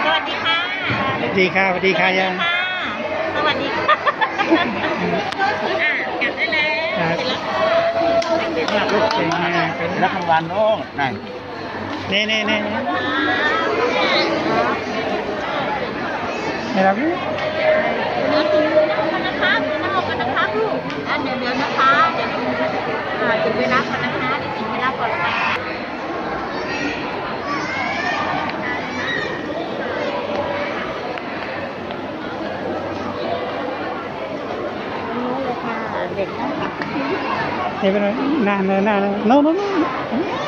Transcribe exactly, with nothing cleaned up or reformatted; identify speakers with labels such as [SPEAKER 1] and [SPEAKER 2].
[SPEAKER 1] สวัสดีค่ะ
[SPEAKER 2] สวัสดีค่ะสวัสดีค่ะยัง
[SPEAKER 1] สวัสดีค่ะอ่ะกลับได้แล้วเป็นแล้ว
[SPEAKER 2] ลูกเก่งมากเป็น
[SPEAKER 3] รับรางวัลน้องนั่น
[SPEAKER 2] นี่นี่นี่ไม่รับลูก
[SPEAKER 1] เดี๋ยวถึงเวลากันนะคะเดี๋ยวนั่งกันนะคะลูกอ่ะเดี๋ยวเดี๋ยวนะคะเดี๋ยวอ่าถึงเวลาก่อนนะคะเดี๋ยวถึงเวลาก่อนค่ะเด็กนะ
[SPEAKER 2] ไม่เป็นไรนานเลยนานเลย no no no